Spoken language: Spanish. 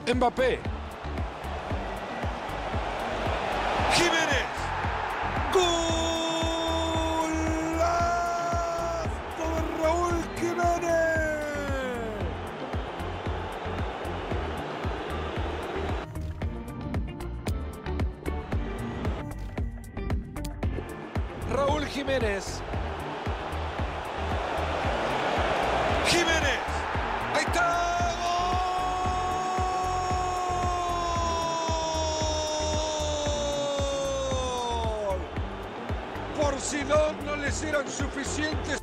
Mbappé. Jiménez. ¡Golazo de Raúl Jiménez! Raúl Jiménez. Jiménez. Ahí está. ¡Gol! Por si no les eran suficientes